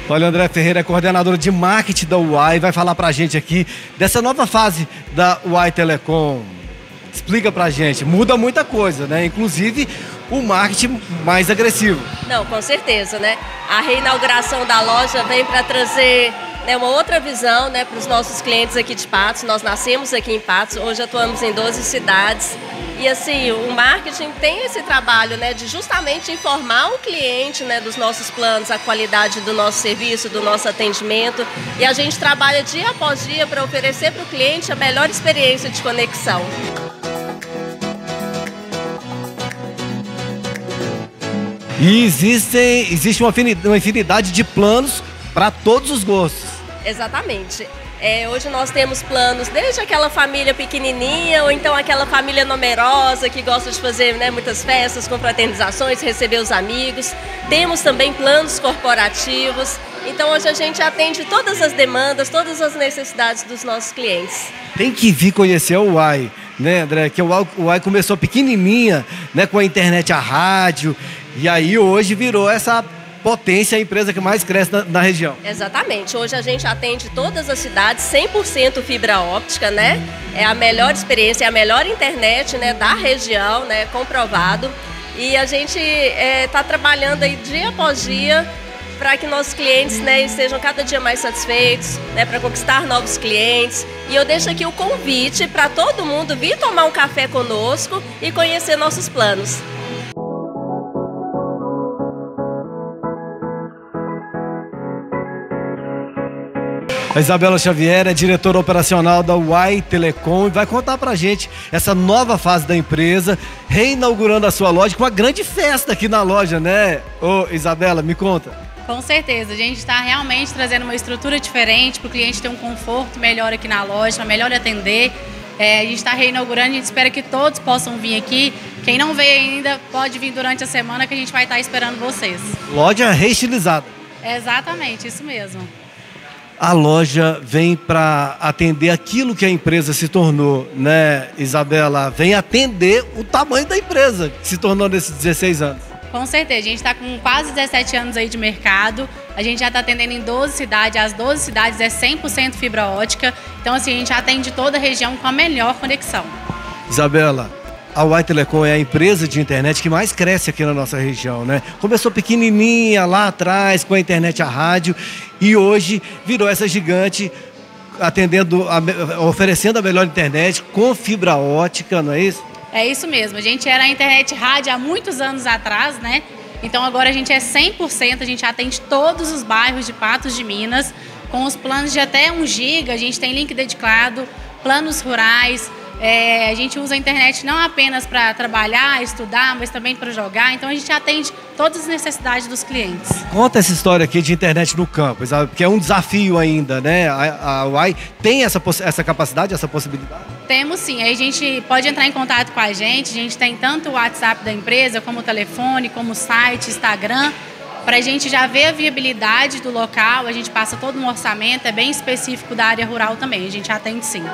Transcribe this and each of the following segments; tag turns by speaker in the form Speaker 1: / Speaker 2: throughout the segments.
Speaker 1: Olha, André Ferreira é coordenadora de marketing da Uai, vai falar pra gente aqui dessa nova fase da Uai Telecom. Explica pra gente, muda muita coisa, né? Inclusive o marketing mais agressivo.
Speaker 2: Não, com certeza, né? A reinauguração da loja vem para trazer, né, uma outra visão, né, para os nossos clientes aqui de Patos. Nós nascemos aqui em Patos, hoje atuamos em 12 cidades. E assim, o marketing tem esse trabalho, né, de justamente informar o cliente, né, dos nossos planos, a qualidade do nosso serviço, do nosso atendimento. E a gente trabalha dia após dia para oferecer para o cliente a melhor experiência de conexão.
Speaker 1: E existe uma infinidade de planos para todos os gostos.
Speaker 2: Exatamente. Hoje nós temos planos desde aquela família pequenininha ou então aquela família numerosa que gosta de fazer, né, muitas festas, confraternizações, receber os amigos. Temos também planos corporativos. Então hoje a gente atende todas as demandas, todas as necessidades dos nossos clientes.
Speaker 1: Tem que vir conhecer o Uai, né, André? Que o Uai começou pequenininha, né, com a internet, a rádio, e aí hoje virou essa potência, a empresa que mais cresce na região.
Speaker 2: Exatamente. Hoje a gente atende todas as cidades, 100% fibra óptica, né? É a melhor experiência, é a melhor internet, né, da região, né, comprovado. E a gente está trabalhando aí dia após dia para que nossos clientes, né, estejam cada dia mais satisfeitos, né, para conquistar novos clientes. E eu deixo aqui o convite para todo mundo vir tomar um café conosco e conhecer nossos planos.
Speaker 1: A Isabela Xavier é diretora operacional da Uai Telecom e vai contar pra gente essa nova fase da empresa, reinaugurando a sua loja com uma grande festa aqui na loja, né? Ô, Isabela, me conta.
Speaker 3: Com certeza, a gente está realmente trazendo uma estrutura diferente para o cliente ter um conforto melhor aqui na loja, para melhor atender. A gente está reinaugurando, a gente espera que todos possam vir aqui. Quem não veio ainda pode vir durante a semana que a gente vai estar esperando vocês.
Speaker 1: Loja reestilizada.
Speaker 3: Exatamente, isso mesmo.
Speaker 1: A loja vem para atender aquilo que a empresa se tornou, né, Isabela? Vem atender o tamanho da empresa que se tornou nesses 16 anos.
Speaker 3: Com certeza, a gente está com quase 17 anos aí de mercado, a gente já está atendendo em 12 cidades, as 12 cidades é 100% fibra ótica, então assim, a gente atende toda a região com a melhor conexão.
Speaker 1: Isabela, a Uai Telecom é a empresa de internet que mais cresce aqui na nossa região, né? Começou pequenininha lá atrás com a internet, a rádio, e hoje virou essa gigante oferecendo a melhor internet com fibra ótica, não é isso?
Speaker 3: É isso mesmo, a gente era a internet rádio há muitos anos atrás, né? Então agora a gente é 100%, a gente atende todos os bairros de Patos de Minas, com os planos de até 1 GB, a gente tem link dedicado, planos rurais. A gente usa a internet não apenas para trabalhar, estudar, mas também para jogar. Então a gente atende todas as necessidades dos clientes.
Speaker 1: Conta essa história aqui de internet no campo, sabe? Porque é um desafio ainda, né? A Uai tem essa capacidade, essa possibilidade?
Speaker 3: Temos sim. Aí a gente pode entrar em contato com a gente tem tanto o WhatsApp da empresa, como o telefone, como o site, Instagram. Para a gente já ver a viabilidade do local, a gente passa todo um orçamento, é bem específico da área rural também. A gente atende sim.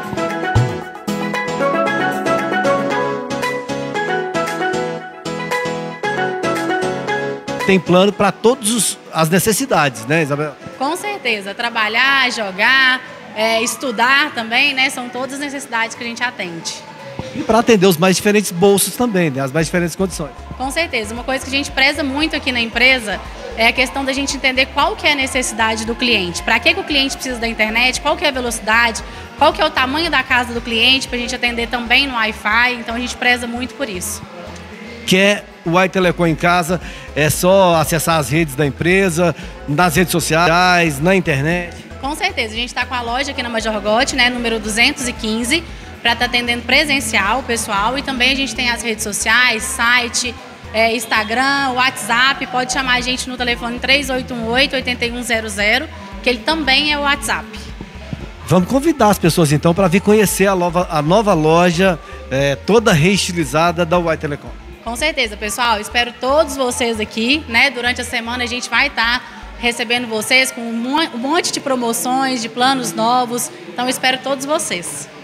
Speaker 1: Tem plano para todas as necessidades, né, Isabela?
Speaker 3: Com certeza. Trabalhar, jogar, estudar também, né? São todas as necessidades que a gente atende.
Speaker 1: E para atender os mais diferentes bolsos também, né? As mais diferentes condições.
Speaker 3: Com certeza. Uma coisa que a gente preza muito aqui na empresa é a questão da gente entender qual que é a necessidade do cliente. Para que o cliente precisa da internet, qual que é a velocidade, qual que é o tamanho da casa do cliente, para a gente atender também no Wi-Fi. Então a gente preza muito por isso.
Speaker 1: Quer o Uai Telecom em casa, é só acessar as redes da empresa, nas redes sociais, na internet.
Speaker 3: Com certeza, a gente está com a loja aqui na Major Gotti, né, número 215, para estar atendendo presencial o pessoal, e também a gente tem as redes sociais, site, Instagram, WhatsApp, pode chamar a gente no telefone 3818-8100, que ele também é o WhatsApp.
Speaker 1: Vamos convidar as pessoas então para vir conhecer a nova loja toda reestilizada da Uai Telecom.
Speaker 3: Com certeza, pessoal. Espero todos vocês aqui, né? Durante a semana a gente vai estar recebendo vocês com um monte de promoções, de planos novos. Então, espero todos vocês.